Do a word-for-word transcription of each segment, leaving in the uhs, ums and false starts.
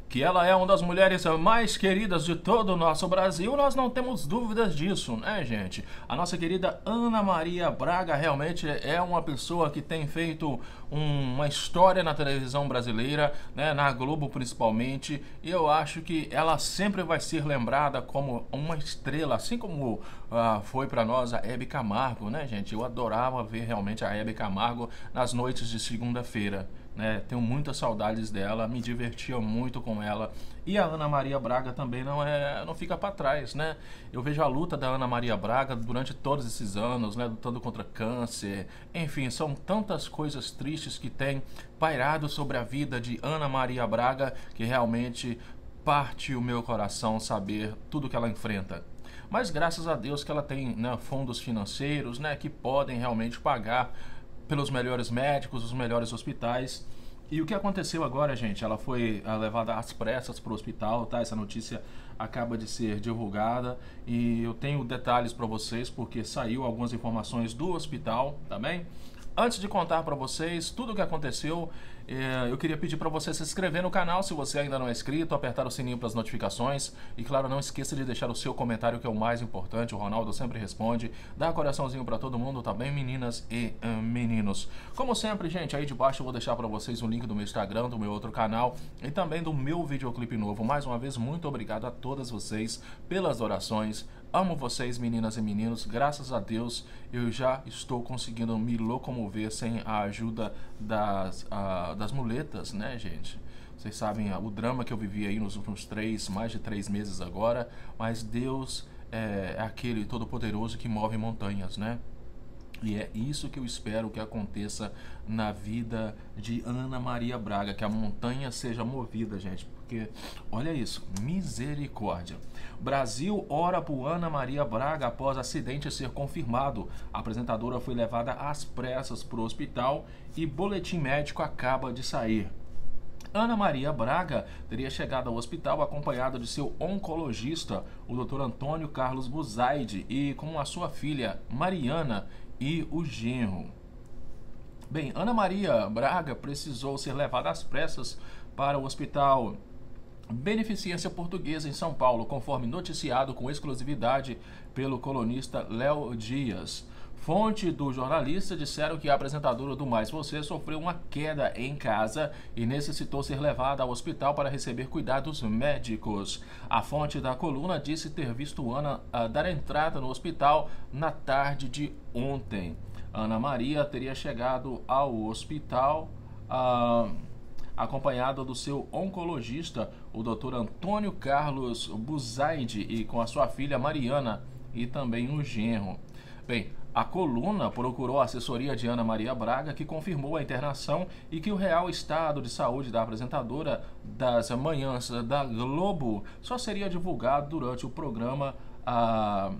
Que ela é uma das mulheres mais queridas de todo o nosso Brasil, nós não temos dúvidas disso, né, gente? A nossa querida Ana Maria Braga realmente é uma pessoa que tem feito um, uma história na televisão brasileira, né, na Globo principalmente, e eu acho que ela sempre vai ser lembrada como uma estrela, assim como uh, foi para nós a Hebe Camargo, né, gente? Eu adorava ver realmente a Hebe Camargo nas noites de segunda-feira. Né, tenho muitas saudades dela, me divertia muito com ela. E a Ana Maria Braga também não é, não fica para trás, né? Eu vejo a luta da Ana Maria Braga durante todos esses anos, né, lutando contra câncer. Enfim, são tantas coisas tristes que têm pairado sobre a vida de Ana Maria Braga que realmente parte o meu coração saber tudo que ela enfrenta. Mas graças a Deus que ela tem, né, fundos financeiros, né, que podem realmente pagar pelos melhores médicos, os melhores hospitais. E o que aconteceu agora, gente? Ela foi levada às pressas para o hospital, tá? Essa notícia acaba de ser divulgada e eu tenho detalhes para vocês porque saiu algumas informações do hospital, tá bem? Antes de contar para vocês tudo o que aconteceu, eu queria pedir para você se inscrever no canal se você ainda não é inscrito, apertar o sininho para as notificações e, claro, não esqueça de deixar o seu comentário, que é o mais importante. O Ronaldo sempre responde. Dá coraçãozinho para todo mundo, tá bem, meninas e uh, meninos? Como sempre, gente, aí de baixo eu vou deixar para vocês o link do meu Instagram, do meu outro canal e também do meu videoclipe novo. Mais uma vez, muito obrigado a todas vocês pelas orações. Amo vocês, meninas e meninos. Graças a Deus eu já estou conseguindo me locomover sem a ajuda das, uh, das muletas, né, gente? Vocês sabem uh, o drama que eu vivi aí nos últimos três, mais de três meses agora. Mas Deus é, é aquele todo-poderoso que move montanhas, né? E é isso que eu espero que aconteça na vida de Ana Maria Braga, que a montanha seja movida, gente, porque olha isso, misericórdia. Brasil ora por Ana Maria Braga após acidente ser confirmado. A apresentadora foi levada às pressas para o hospital e boletim médico acaba de sair. Ana Maria Braga teria chegado ao hospital acompanhada de seu oncologista, o doutor Antônio Carlos Buzaide, e com a sua filha Mariana e o genro. Bem, Ana Maria Braga precisou ser levada às pressas para o hospital Beneficência Portuguesa em São Paulo, conforme noticiado com exclusividade pelo colunista Léo Dias. Fonte do jornalista disseram que a apresentadora do Mais Você sofreu uma queda em casa e necessitou ser levada ao hospital para receber cuidados médicos. A fonte da coluna disse ter visto Ana uh, dar entrada no hospital na tarde de ontem. Ana Maria teria chegado ao hospital uh, acompanhada do seu oncologista, o doutor Antônio Carlos Buzaide, e com a sua filha Mariana e também o genro. Bem, a coluna procurou a assessoria de Ana Maria Braga, que confirmou a internação e que o real estado de saúde da apresentadora das manhãs da Globo só seria divulgado durante o programa ah,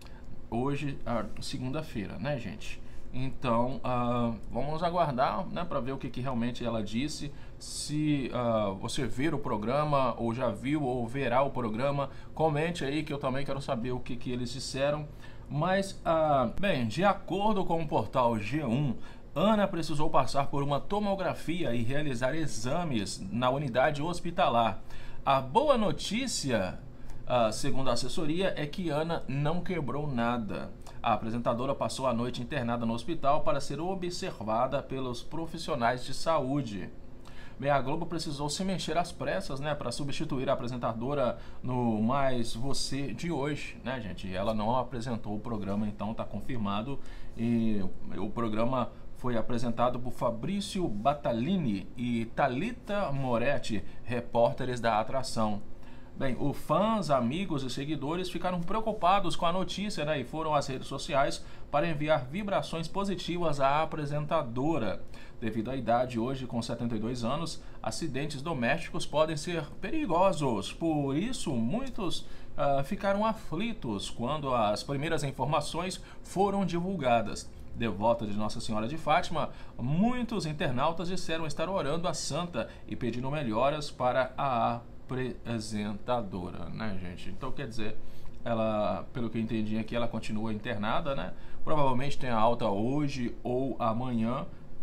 hoje, ah, segunda-feira, né, gente? Então, ah, vamos aguardar, né, para ver o que, que realmente ela disse. Se ah, você ver o programa, ou já viu, ou verá o programa, comente aí que eu também quero saber o que, que eles disseram. Mas, ah, bem, de acordo com o portal G um, Ana precisou passar por uma tomografia e realizar exames na unidade hospitalar. A boa notícia, ah, segundo a assessoria, é que Ana não quebrou nada. A apresentadora passou a noite internada no hospital para ser observada pelos profissionais de saúde. Bem, a Globo precisou se mexer às pressas, né, para substituir a apresentadora no Mais Você de hoje, né, gente? Ela não apresentou o programa, então tá confirmado. E o programa foi apresentado por Fabrício Batalini e Thalita Moretti, repórteres da atração. Bem, os fãs, amigos e seguidores ficaram preocupados com a notícia, né, e foram às redes sociais para enviar vibrações positivas à apresentadora. Devido à idade, hoje com setenta e dois anos, acidentes domésticos podem ser perigosos. Por isso, muitos uh, ficaram aflitos quando as primeiras informações foram divulgadas. Devota de Nossa Senhora de Fátima, muitos internautas disseram estar orando a santa e pedindo melhoras para a apresentadora, né, gente? Então, quer dizer, ela, pelo que eu entendi aqui, ela continua internada, né? Provavelmente tem a alta hoje ou amanhã.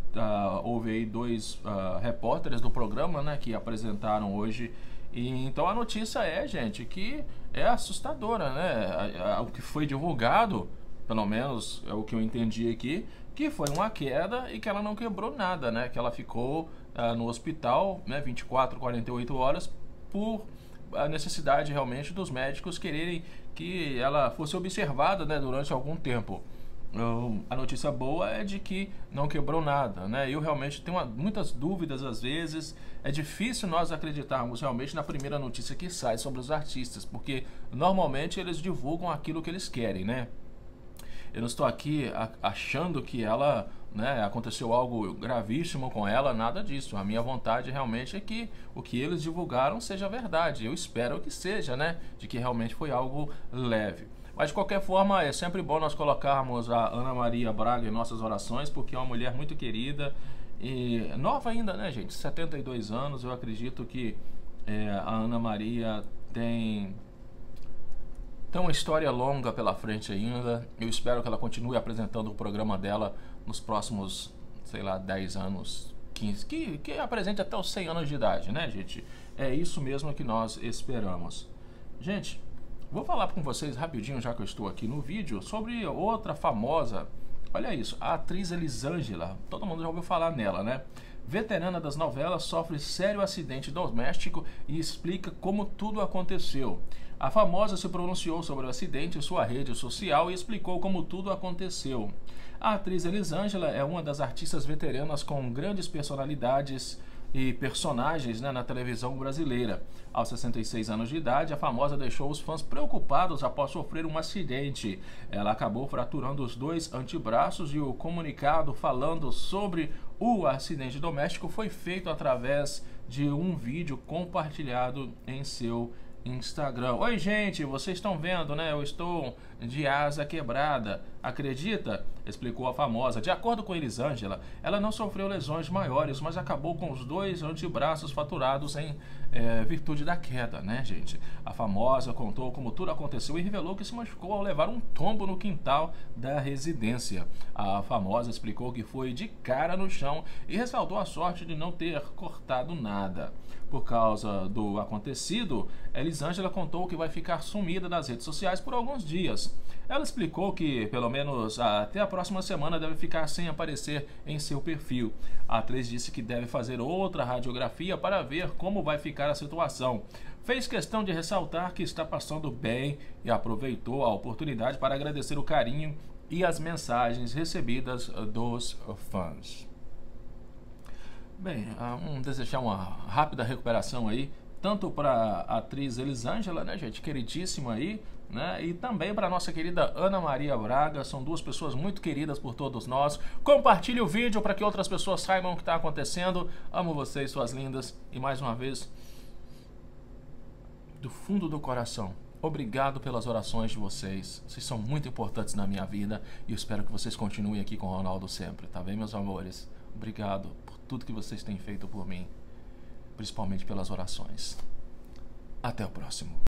uh, houve aí dois uh, repórteres do programa, né, que apresentaram hoje. E então a notícia é, gente, que é assustadora, né? O que foi divulgado, pelo menos é o que eu entendi aqui, que foi uma queda e que ela não quebrou nada, né? Que ela ficou uh, no hospital, né, vinte e quatro, quarenta e oito horas por a necessidade realmente dos médicos quererem que ela fosse observada, né, durante algum tempo. Uh, a notícia boa é de que não quebrou nada, né? Eu realmente tenho uma, muitas dúvidas às vezes. É difícil nós acreditarmos realmente na primeira notícia que sai sobre os artistas, porque normalmente eles divulgam aquilo que eles querem, né? Eu não estou aqui achando que ela, né, aconteceu algo gravíssimo com ela, nada disso. A minha vontade realmente é que o que eles divulgaram seja verdade. Eu espero que seja, né? De que realmente foi algo leve. Mas de qualquer forma, é sempre bom nós colocarmos a Ana Maria Braga em nossas orações, porque é uma mulher muito querida e nova ainda, né, gente? setenta e dois anos, eu acredito que é, a Ana Maria tem, tem uma história longa pela frente ainda. Eu espero que ela continue apresentando o programa dela nos próximos, sei lá, dez anos, quinze, que, que apresente até os cem anos de idade, né, gente? É isso mesmo que nós esperamos. Gente, vou falar com vocês rapidinho, já que eu estou aqui no vídeo, sobre outra famosa. Olha isso, a atriz Elisângela, todo mundo já ouviu falar nela, né? Veterana das novelas, sofre sério acidente doméstico e explica como tudo aconteceu. A famosa se pronunciou sobre o acidente em sua rede social e explicou como tudo aconteceu. A atriz Elisângela é uma das artistas veteranas com grandes personalidades e personagens, né, na televisão brasileira. Aos sessenta e seis anos de idade, a famosa deixou os fãs preocupados após sofrer um acidente. Ela acabou fraturando os dois antebraços e o comunicado falando sobre o acidente doméstico foi feito através de um vídeo compartilhado em seu Instagram. Oi, gente, vocês estão vendo, né? Eu estou de asa quebrada. Acredita? Explicou a famosa. De acordo com Elisângela, ela não sofreu lesões maiores, mas acabou com os dois antebraços faturados em é, virtude da queda, né, gente? A famosa contou como tudo aconteceu e revelou que se machucou ao levar um tombo no quintal da residência. A famosa explicou que foi de cara no chão e ressaltou a sorte de não ter cortado nada. Por causa do acontecido, Elisângela contou que vai ficar sumida das redes sociais por alguns dias. Ela explicou que, pelo menos até a próxima semana, deve ficar sem aparecer em seu perfil. A atriz disse que deve fazer outra radiografia para ver como vai ficar a situação. Fez questão de ressaltar que está passando bem e aproveitou a oportunidade para agradecer o carinho e as mensagens recebidas dos fãs. Bem, vamos desejar uma rápida recuperação aí, tanto para a atriz Elisângela, né, gente, queridíssima aí, né, e também para a nossa querida Ana Maria Braga. São duas pessoas muito queridas por todos nós. Compartilhe o vídeo para que outras pessoas saibam o que está acontecendo. Amo vocês, suas lindas, e mais uma vez, do fundo do coração, obrigado pelas orações de vocês. Vocês são muito importantes na minha vida e eu espero que vocês continuem aqui com o Ronaldo sempre, tá bem, meus amores? Obrigado por tudo que vocês têm feito por mim, principalmente pelas orações. Até o próximo.